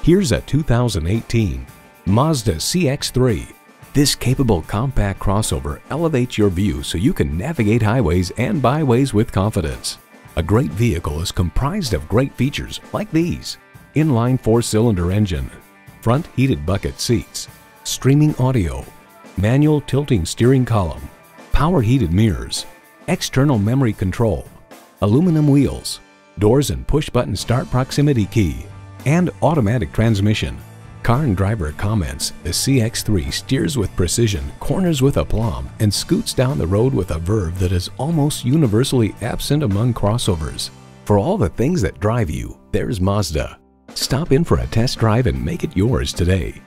Here's a 2018 Mazda CX-3. This capable compact crossover elevates your view so you can navigate highways and byways with confidence. A great vehicle is comprised of great features like these: inline 4-cylinder engine, front heated bucket seats, streaming audio, manual tilting steering column, power heated mirrors, external memory control, aluminum wheels, doors and push-button start proximity key, and automatic transmission. Car and Driver comments the CX-3 steers with precision, corners with aplomb, and scoots down the road with a verve that is almost universally absent among crossovers. For all the things that drive you, there's Mazda. Stop in for a test drive and make it yours today.